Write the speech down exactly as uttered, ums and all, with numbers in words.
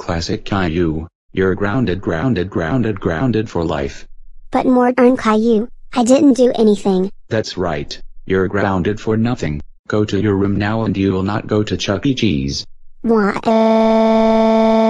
Classic Caillou, you're grounded grounded grounded grounded for life. But Mortarn Caillou, I didn't do anything. That's right, you're grounded for nothing. Go to your room now and you will not go to Chuck E. Cheese. Why?